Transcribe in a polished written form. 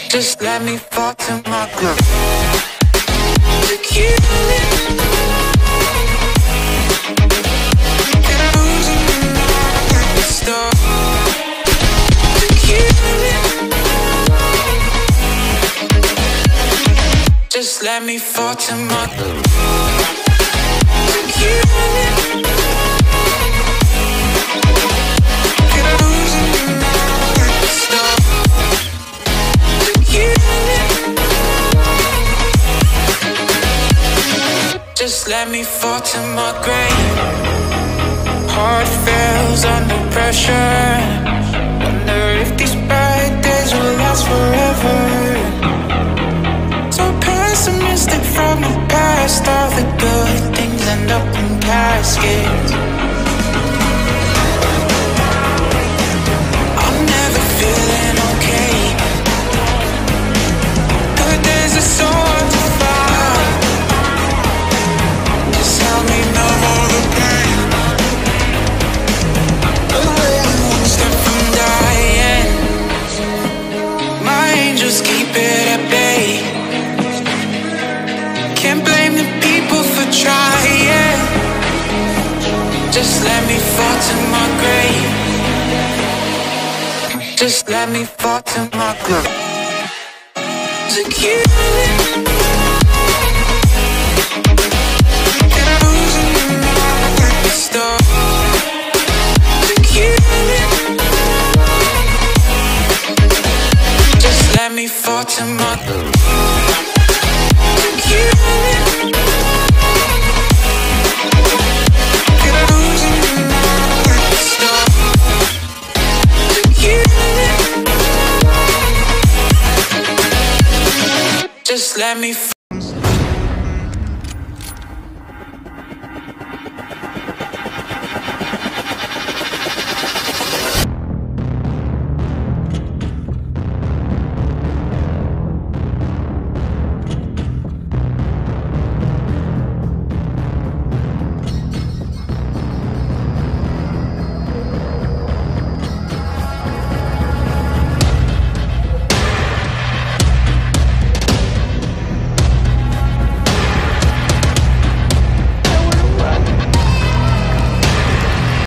Just let me fall to my groove. Tequila. Just let me fall to my groove. Just let me fall to my grave. Heart fails under pressure. Wonder if these bad days will last forever. So pessimistic from the past. All the good things end up in caskets. I'm never feeling okay. Good days are so hard to find. Just help me numb all the pain. One step from dying. My angels keep it at bay. Can't blame the people for trying. Just let me fall to my grave. Just let me fall to my grave. Tequila. Just let me fall to my groove. Just let me